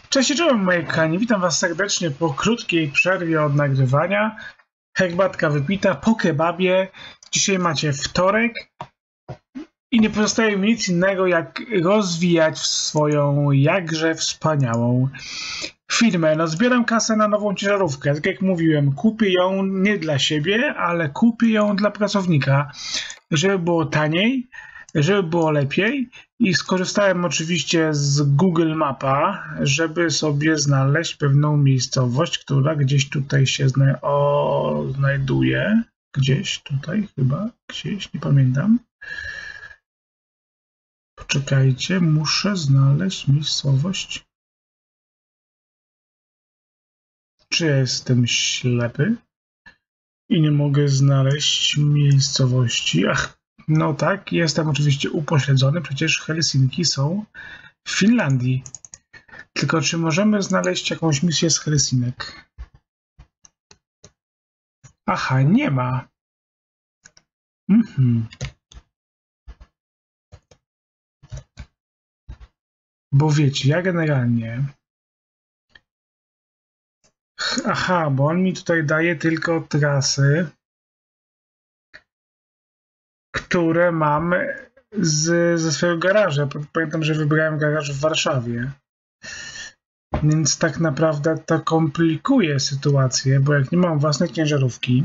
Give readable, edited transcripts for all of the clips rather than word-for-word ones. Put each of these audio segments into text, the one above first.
Cześć, czołem moje kochani, witam was serdecznie po krótkiej przerwie od nagrywania. Herbatka wypita po kebabie. Dzisiaj macie wtorek i nie pozostaje mi nic innego jak rozwijać swoją jakże wspaniałą firmę. No, zbieram kasę na nową ciężarówkę. Tak jak mówiłem, kupię ją nie dla siebie, ale kupię ją dla pracownika, żeby było taniej, żeby było lepiej, i skorzystałem oczywiście z Google Mapa, żeby sobie znaleźć pewną miejscowość, która gdzieś tutaj się znajduje. Gdzieś tutaj chyba, gdzieś, nie pamiętam. Poczekajcie, muszę znaleźć miejscowość. Czy jestem ślepy i nie mogę znaleźć miejscowości? Ach, no tak, jestem oczywiście upośledzony, przecież Helsinki są w Finlandii. Tylko czy możemy znaleźć jakąś misję z Helsinek? Aha, nie ma. Bo wiecie, ja generalnie... Aha, bo on mi tutaj daje tylko trasy, które mam ze swojego garaża. Pamiętam, że wybrałem garaż w Warszawie. Więc tak naprawdę to komplikuje sytuację, bo jak nie mam własnej ciężarówki,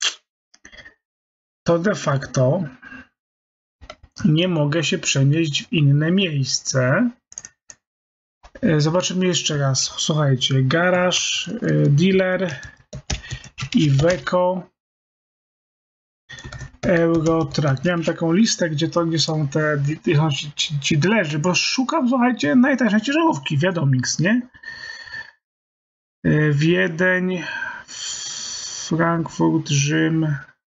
to de facto nie mogę się przenieść w inne miejsce. Zobaczymy jeszcze raz. Słuchajcie, garaż, dealer, Iveco, Eurotrack. Miałem taką listę, gdzie są ci dealerzy, bo szukam, słuchajcie, najtańszej ciężarówki, wiadomix, nie? Wiedeń, Frankfurt, Rzym,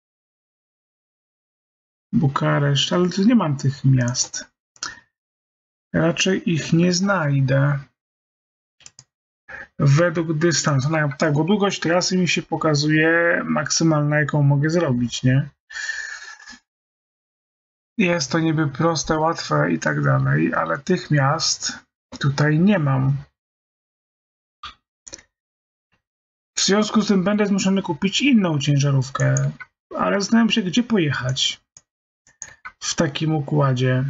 Bukareszt, ale tu nie mam tych miast. Raczej ich nie znajdę. Według dystansu. No, tak, bo długość trasy mi się pokazuje maksymalna, jaką mogę zrobić, nie? Jest to niby proste, łatwe i tak dalej, ale tych miast tutaj nie mam. W związku z tym będę zmuszony kupić inną ciężarówkę, ale zastanawiam się, gdzie pojechać w takim układzie.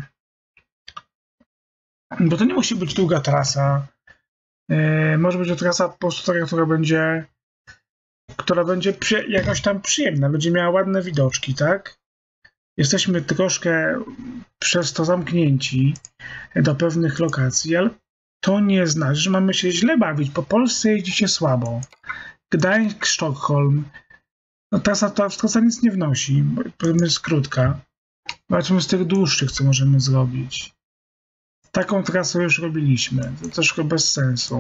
Bo to nie musi być długa trasa. Może być to trasa po prostu taka, która będzie jakoś tam przyjemna, będzie miała ładne widoczki, tak? Jesteśmy troszkę przez to zamknięci do pewnych lokacji, ale to nie znaczy, że mamy się źle bawić. Po Polsce jeździ się słabo. Gdańsk, Sztokholm. No trasa nic nie wnosi, powiedzmy jest krótka. Zobaczmy z tych dłuższych, co możemy zrobić. Taką trasę już robiliśmy. To troszkę bez sensu.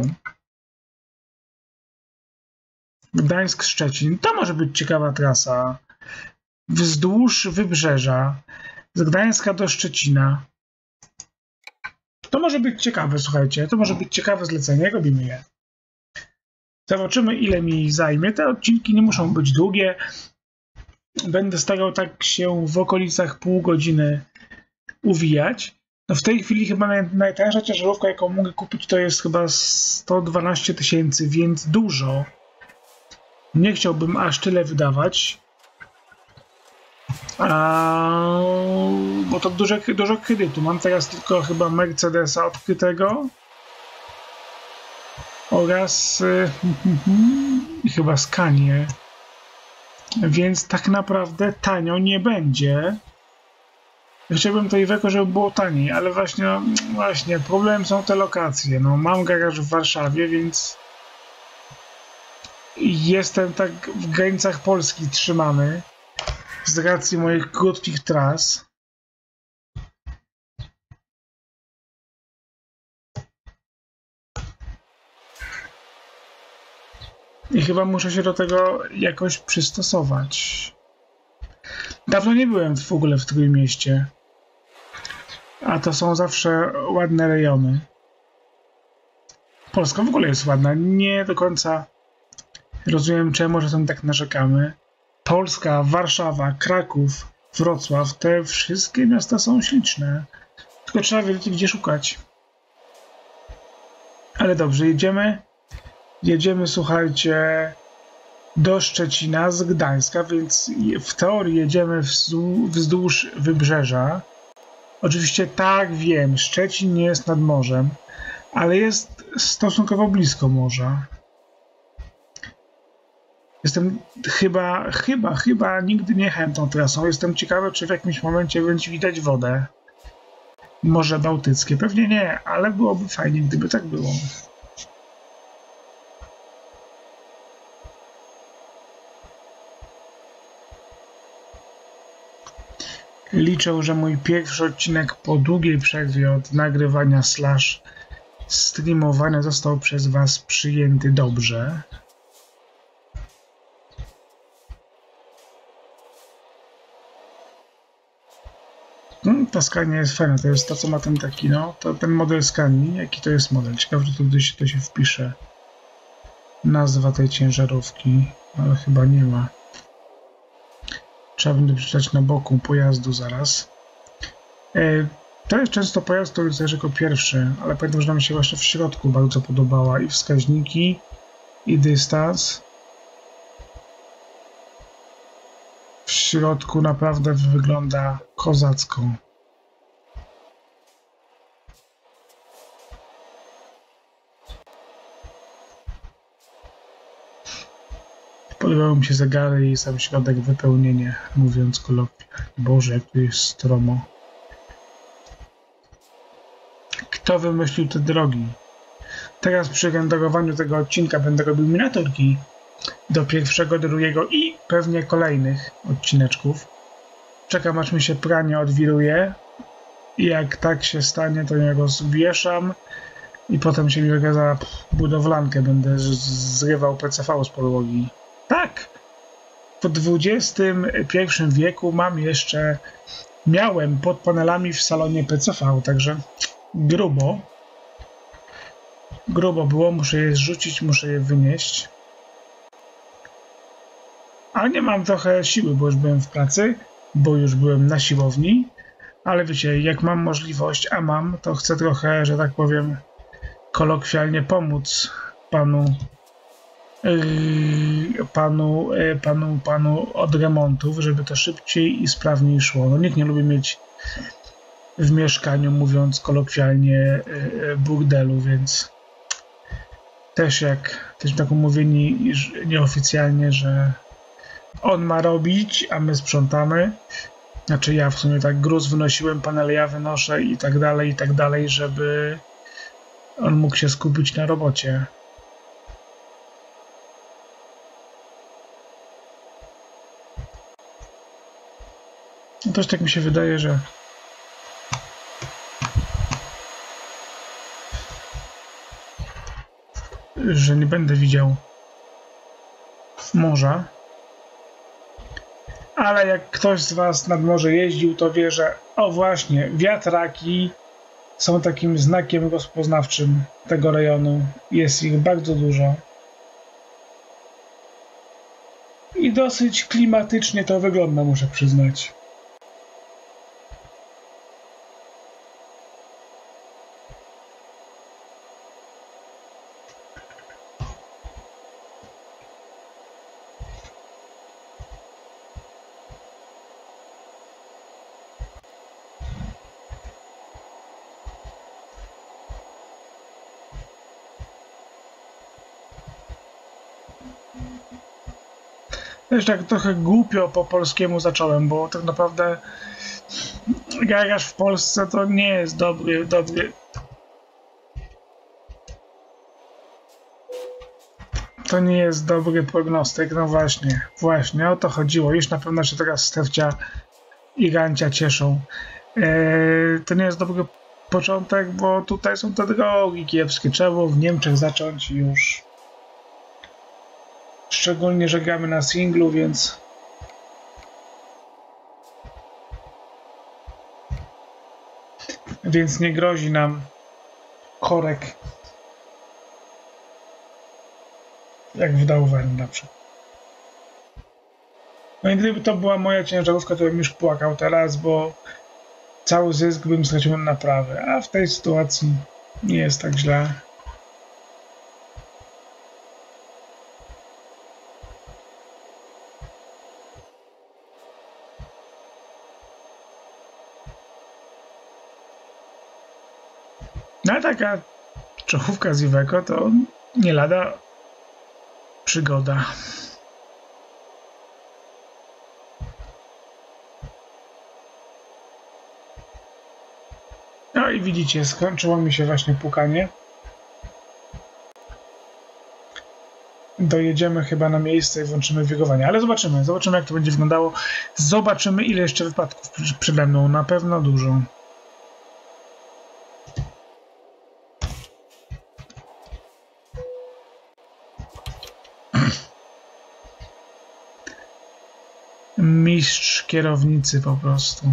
Gdańsk-Szczecin. To może być ciekawa trasa. Wzdłuż wybrzeża. Z Gdańska do Szczecina. To może być ciekawe, słuchajcie. To może być ciekawe zlecenie. Robimy je. Zobaczymy, ile mi zajmie. Te odcinki nie muszą być długie. Będę starał tak się w okolicach pół godziny uwijać. No w tej chwili chyba najtańsza ciężarówka, jaką mogę kupić, to jest chyba 112 000, więc dużo. Nie chciałbym aż tyle wydawać. Bo to dużo kredytu. Mam teraz tylko chyba Mercedesa odkrytego. Oraz chyba Scanię. Więc tak naprawdę tanio nie będzie. Chciałbym to Iveco, żeby było taniej, ale właśnie problemem są te lokacje. No, mam garaż w Warszawie, więc jestem tak w granicach Polski trzymany z racji moich krótkich tras. I chyba muszę się do tego jakoś przystosować. Dawno nie byłem w ogóle w Trójmieście. A to są zawsze ładne rejony. Polska w ogóle jest ładna. Nie do końca rozumiem, czemu, że tam tak narzekamy. Polska, Warszawa, Kraków, Wrocław, te wszystkie miasta są śliczne. Tylko trzeba wiedzieć, gdzie szukać. Ale dobrze, jedziemy. Jedziemy, słuchajcie, do Szczecina z Gdańska, więc w teorii jedziemy wzdłuż wybrzeża. Oczywiście tak, wiem, Szczecin nie jest nad morzem, ale jest stosunkowo blisko morza. Jestem chyba nigdy nie jechałem tą trasą. Jestem ciekawy, czy w jakimś momencie będzie widać wodę. Morze Bałtyckie. Pewnie nie, ale byłoby fajnie, gdyby tak było. Liczę, że mój pierwszy odcinek po długiej przerwie od nagrywania / streamowania został przez Was przyjęty dobrze. Ta Scania jest fajna, to jest to, co ma ten taki, no, to ten model Scanii. Jaki to jest model? Ciekawe, czy to się wpisze. Nazwa tej ciężarówki, ale chyba nie ma. Trzeba będzie przeczytać na boku pojazdu zaraz. To jest często pojazd, który jest jako pierwszy, ale pamiętam, że nam się właśnie w środku bardzo podobała i wskaźniki, i dystans. W środku naprawdę wygląda kozacko. Podobały mi się zegary i sam środek, wypełnienie, mówiąc kolokwialnie. Boże, jak tu jest stromo. Kto wymyślił te drogi? Teraz przy renderowaniu tego odcinka będę robił miniaturki do pierwszego, drugiego i pewnie kolejnych odcineczków. Czekam, aż mi się pranie odwiruje i jak tak się stanie, to ja rozwieszam i potem się mi okazała budowlankę, będę zrywał PCV z podłogi. Tak! W XXI wieku miałem pod panelami w salonie PCV, także grubo było, muszę je zrzucić, muszę je wynieść. Ale nie mam trochę siły, bo już byłem w pracy, bo już byłem na siłowni, ale wiecie, jak mam możliwość, a mam, to chcę trochę, że tak powiem, kolokwialnie pomóc panu od remontów, żeby to szybciej i sprawniej szło. No, nikt nie lubi mieć w mieszkaniu, mówiąc kolokwialnie, burdelu, więc też tak umówieni nieoficjalnie, że on ma robić, a my sprzątamy. Znaczy ja w sumie tak gruz wynosiłem, panele ja wynoszę i tak dalej, żeby on mógł się skupić na robocie. No też tak mi się wydaje, że nie będę widział morza. Ale jak ktoś z Was nad morze jeździł, to wie, że o właśnie, wiatraki są takim znakiem rozpoznawczym tego rejonu. Jest ich bardzo dużo. I dosyć klimatycznie to wygląda, muszę przyznać. Też tak trochę głupio po polskiemu zacząłem, bo tak naprawdę garaż w Polsce to nie jest dobry. To nie jest dobry prognostyk, no właśnie o to chodziło. Już na pewno się teraz Stefcia i Gancia cieszą. To nie jest dobry początek, bo tutaj są te drogi kiepskie. Trzeba było w Niemczech zacząć już. Szczególnie, że gramy na singlu, więc nie grozi nam korek jak w Dauwen na przykład. No i gdyby to była moja ciężarówka, to bym już płakał teraz, bo cały zysk bym stracił na naprawę, a w tej sytuacji nie jest tak źle. No ale taka czochówka z Iveco to nie lada przygoda. No i widzicie, skończyło mi się właśnie pukanie. Dojedziemy chyba na miejsce i włączymy wiegowanie, ale zobaczymy jak to będzie wyglądało. Zobaczymy, ile jeszcze wypadków przede mną. Na pewno dużo. Mistrz kierownicy po prostu.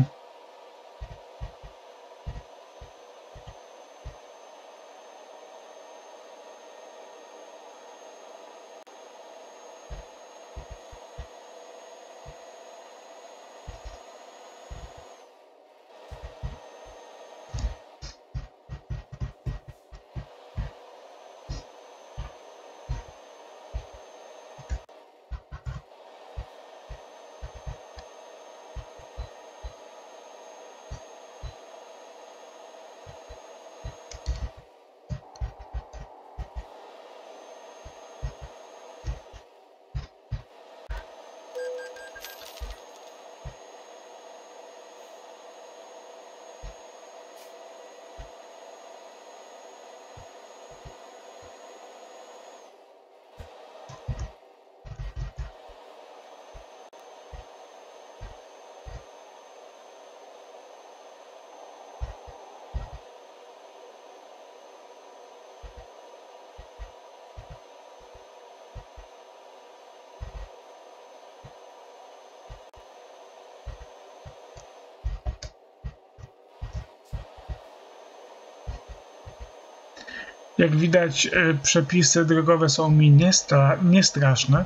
Jak widać, przepisy drogowe są mi niestraszne.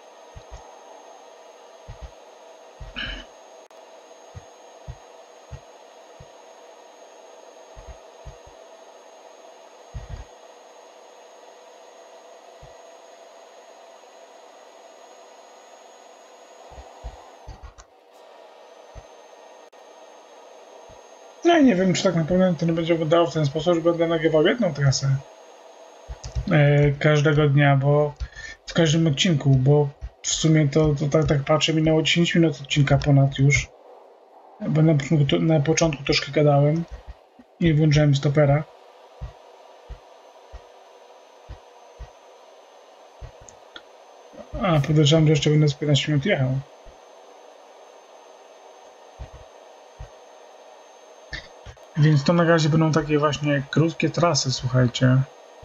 No i nie wiem, czy tak naprawdę to nie będzie wyglądało w ten sposób, że będę nagrywał jedną trasę każdego dnia, bo w każdym odcinku, bo w sumie to tak patrzę, minęło 10 minut odcinka ponad już, bo na początku troszkę gadałem i włączyłem stopera. A, podejrzewam, że jeszcze będę z 15 minut jechał. Więc to na razie będą takie właśnie krótkie trasy, słuchajcie.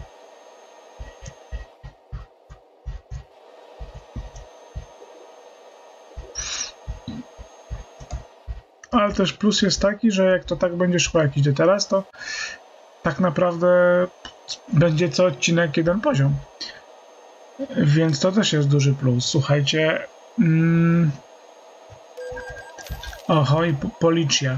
Ale też plus jest taki, że jak to tak będzie szło jak idzie teraz, to tak naprawdę będzie co odcinek jeden poziom. Więc to też jest duży plus. Słuchajcie. Oho, i policja.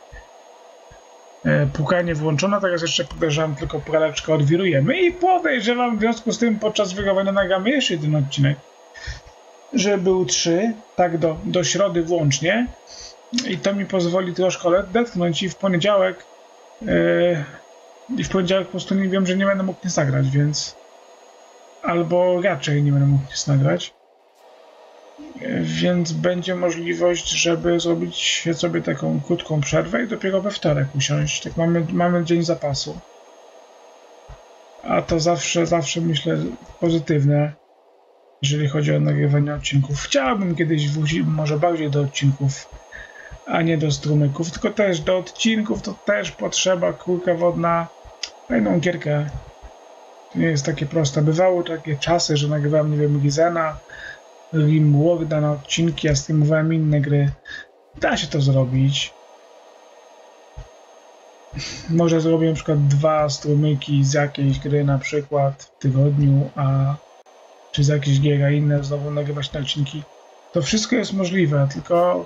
Pukanie włączone, teraz jeszcze podejrzewam, tylko praleczkę odwirujemy i podejrzewam w związku z tym podczas wygowania nagramy jeszcze jeden odcinek, żeby był 3, tak do środy włącznie i to mi pozwoli troszkę odetchnąć i w poniedziałek po prostu nie wiem, że nie będę mógł nic nagrać, więc albo raczej nie będę mógł nic nagrać, więc będzie możliwość, żeby zrobić sobie taką krótką przerwę i dopiero we wtorek usiąść. Tak mamy dzień zapasu. A to zawsze myślę pozytywne, jeżeli chodzi o nagrywanie odcinków. Chciałbym kiedyś wrócić może bardziej do odcinków, a nie do strumyków, tylko też do odcinków to też potrzeba kulka wodna, fajną gierkę. To nie jest takie proste. Bywały takie czasy, że nagrywałem, nie wiem, Gizena, Rimworlda na odcinki, a streamowałem inne gry. Da się to zrobić. Może zrobię na przykład 2 strumyki z jakiejś gry na przykład w tygodniu, czy z jakiejś gier, a inne znowu nagrywać na odcinki. To wszystko jest możliwe, tylko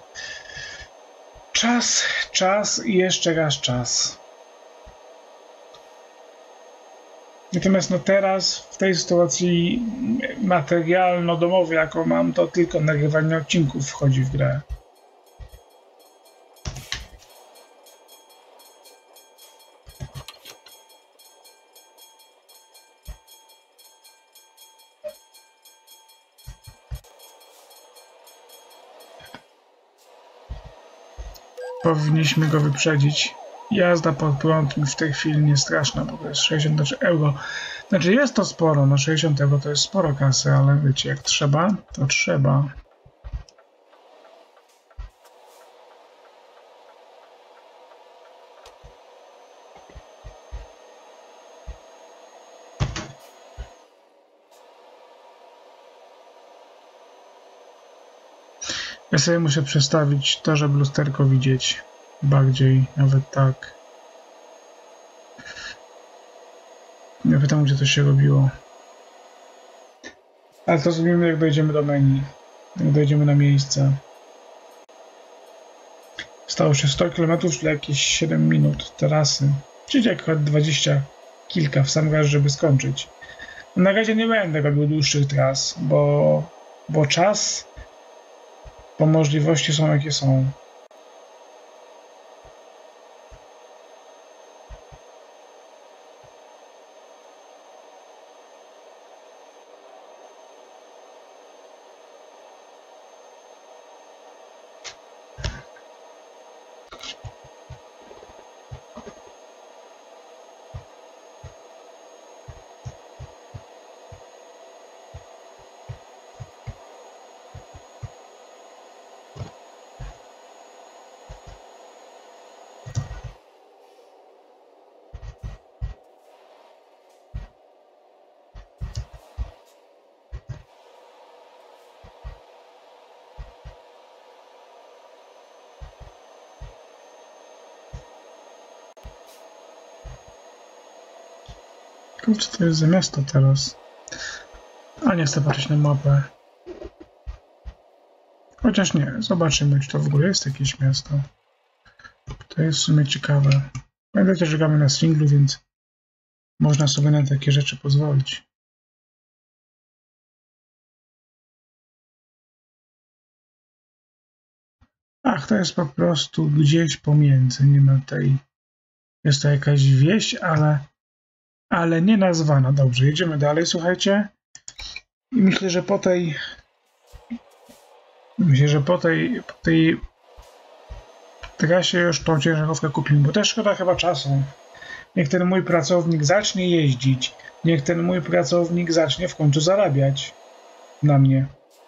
czas i jeszcze raz czas. Natomiast no teraz, w tej sytuacji materialno-domowej, jaką mam, to tylko nagrywanie odcinków wchodzi w grę. Powinniśmy go wyprzedzić. Jazda pod prąd mi w tej chwili nie straszna, bo to jest 60 euro. Znaczy jest to sporo, no 60 euro to jest sporo kasy, ale wiecie, jak trzeba, to trzeba. Ja sobie muszę przestawić to, żeby lusterko widzieć bardziej, nawet tak. Nie pytam, gdzie to się robiło. Ale to zrobimy, jak dojdziemy do menu. Jak dojdziemy na miejsce. Stało się 100 km, czyli jakieś 7 minut trasy. Czyli akurat 20 kilka w sam raz, żeby skończyć. Na razie nie będę robił dłuższych tras, bo czas, bo możliwości są jakie są. Co to jest za miasto teraz? A nie chcę patrzeć na mapę. Chociaż nie, zobaczymy, czy to w ogóle jest jakieś miasto. To jest w sumie ciekawe. Pamiętajcie, że gramy na singlu, więc można sobie na takie rzeczy pozwolić. Ach, to jest po prostu gdzieś pomiędzy, nie ma tej... Jest to jakaś wieś, ale nie nazwana. Dobrze, jedziemy dalej, słuchajcie. I myślę, że po tej trasie już tą ciężarówkę kupimy, bo też szkoda chyba czasu. Niech ten mój pracownik zacznie jeździć. Niech ten mój pracownik zacznie w końcu zarabiać na mnie.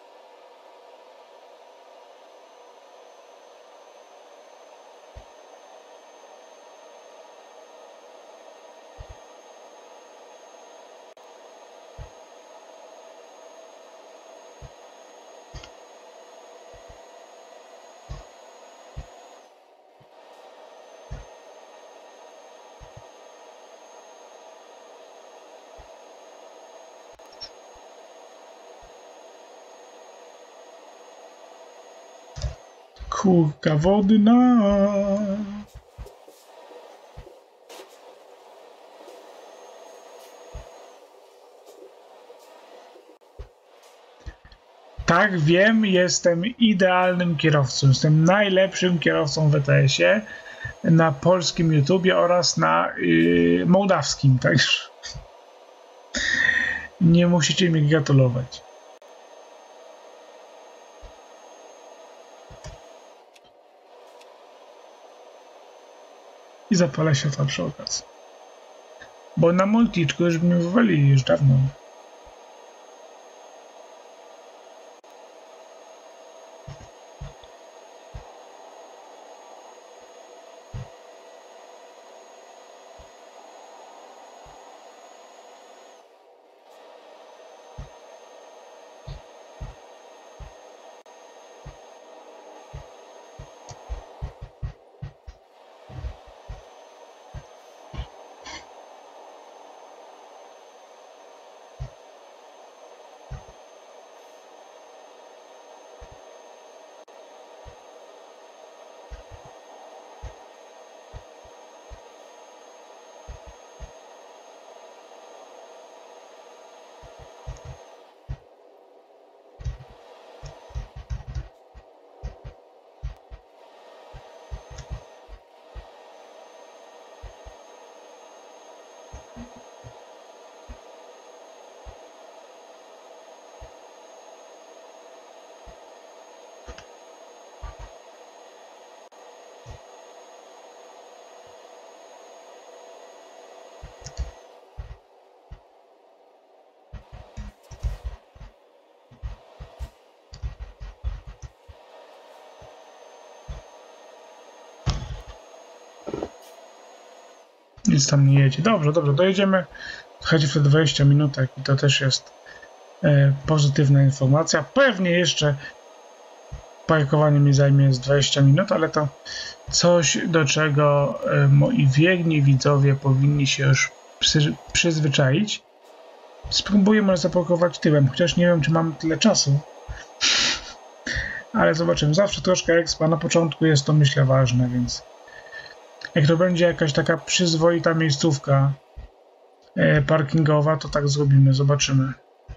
Kurka wodna. Tak, wiem, jestem idealnym kierowcą. Jestem najlepszym kierowcą w ETS-ie na polskim YouTubie oraz na mołdawskim, także nie musicie mi gratulować. I zapala się to przy okazji. Bo na multiczku już mnie wywalili już dawno. Nic tam nie jedzie. Dobrze, dojedziemy. Chodzi w te 20 minutek i to też jest pozytywna informacja. Pewnie jeszcze parkowanie mi zajmie z 20 minut, ale to coś, do czego moi wierni widzowie powinni się już przyzwyczaić. Spróbuję może zaparkować tyłem, chociaż nie wiem, czy mam tyle czasu. Ale zobaczymy. Zawsze troszkę expa. Na początku jest to, myślę, ważne, więc jak to będzie jakaś taka przyzwoita miejscówka parkingowa, to tak zrobimy. Zobaczymy.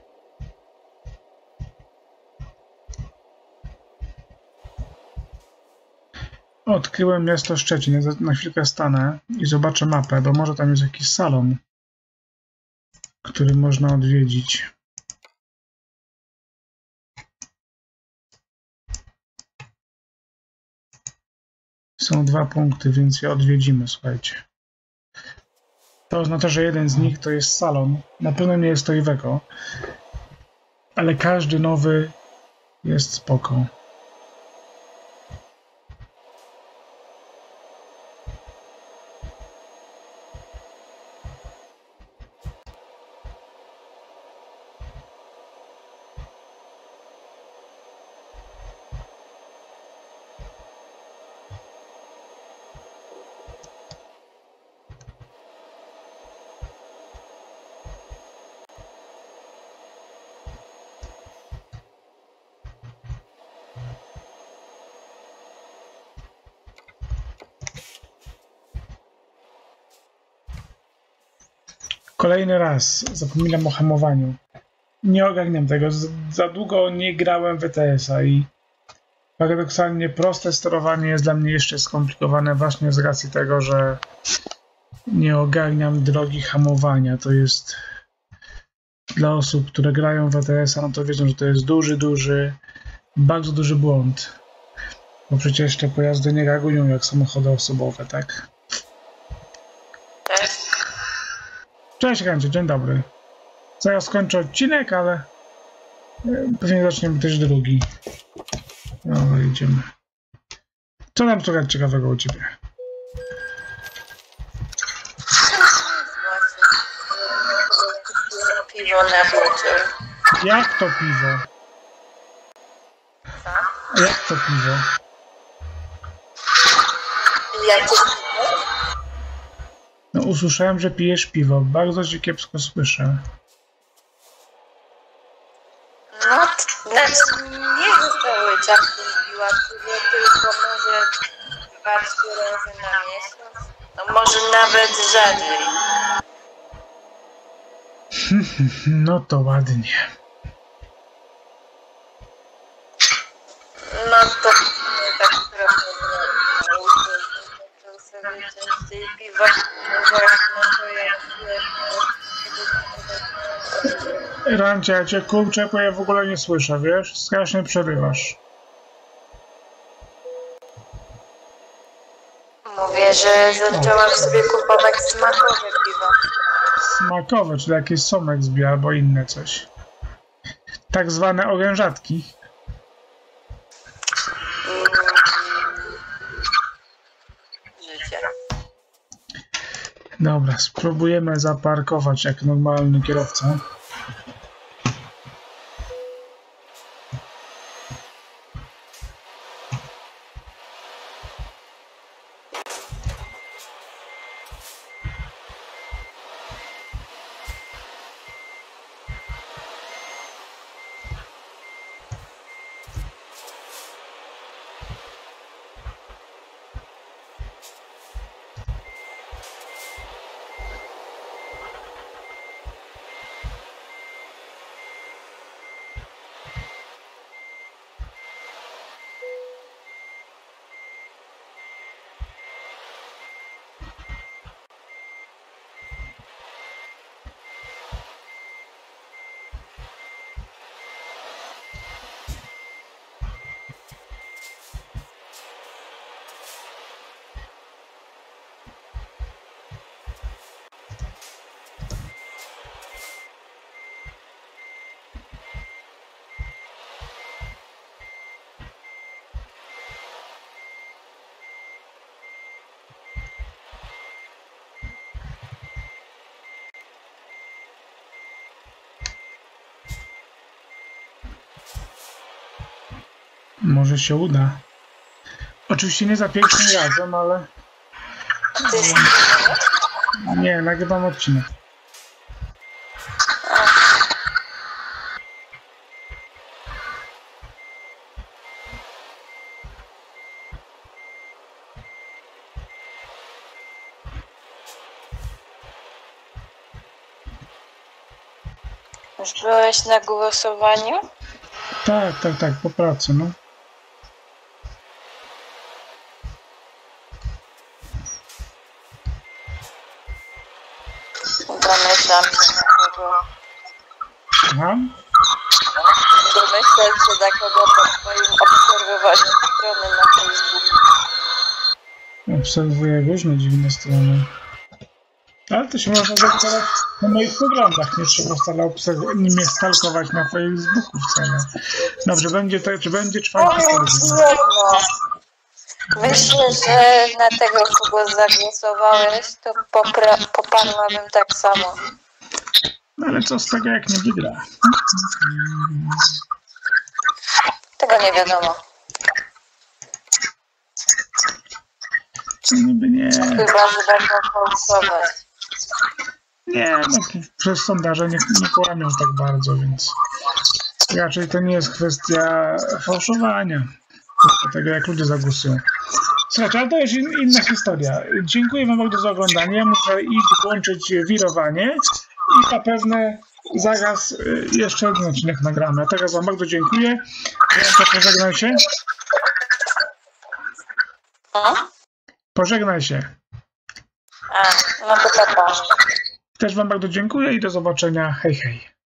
Odkryłem miasto Szczecin. Na chwilkę stanę i zobaczę mapę, bo może tam jest jakiś salon, który można odwiedzić. Są 2 punkty, więc je odwiedzimy, słuchajcie. To oznacza, że jeden z nich to jest salon. Na pewno nie jest to Iveco, ale każdy nowy jest spoko. Kolejny raz zapominam o hamowaniu. Nie ogarniam tego. Za długo nie grałem w ETS-a i paradoksalnie proste sterowanie jest dla mnie jeszcze skomplikowane właśnie z racji tego, że nie ogarniam drogi hamowania. To jest dla osób, które grają w ETS-a, no to wiedzą, że to jest bardzo duży błąd. Bo przecież te pojazdy nie reagują jak samochody osobowe, tak? Cześć Randzie, dzień dobry. Zaraz skończę odcinek, ale pewnie zaczniemy też drugi. Dobra, idziemy. Co tam słychać ciekawego u ciebie? Piwo na wieczór. Jak to piwo? Co? Jak to piwo? Jakie piwo? No usłyszałem, że pijesz piwo. Bardzo cię kiepsko słyszę. No, znaczy nie cały czas piła piwo, tylko może 2-3 razy na miesiąc. No może nawet rzadziej. No to ładnie. No to tak trochę to sobie częściej piwa. No właśnie, to ja Rancie, ja cię kurczę, bo ja w ogóle nie słyszę, wiesz? Strasznie przerywasz. mówię, że zaczęłam sobie kupować smakowe piwo. Smakowe, czyli jakieś somek zbija albo inne coś. Tak zwane orężatki. Życie. Dobra, spróbujemy zaparkować jak normalny kierowca. Może się uda. Oczywiście nie za pierwszym razem, ale... Ty jest Nie, nagrywam odcinek. Już byłeś na głosowaniu? Tak, po pracy, no. Domyślam się na kogo. Słucham? Domyślam się na kogo po twoim obserwowaniu strony na Facebooku. Obserwuję różne dziwne strony. Ale to się można zaobserwować na moich poglądach. Nie trzeba wcale mnie stalkować na Facebooku wcale. Dobrze, czy będzie czwarty tydzień? Myślę, że na tego, kogo zagłosowałeś, to poparłabym tak samo. No ale co z tego, jak nie wygra? Tego nie wiadomo. Niby nie. Chyba, że będą fałszować. Nie, no przez sondaże nie kłamią tak bardzo, więc raczej to nie jest kwestia fałszowania. Tego, jak ludzie zagłosują. Słuchajcie, ale to jest inna historia. Dziękuję wam bardzo za oglądanie. Ja muszę iść włączyć wirowanie i zapewne zaraz jeszcze jeden odcinek nagramy. A teraz wam bardzo dziękuję. Pożegnaj się. Pożegnaj się. No to tak. Też wam bardzo dziękuję i do zobaczenia. Hej, hej.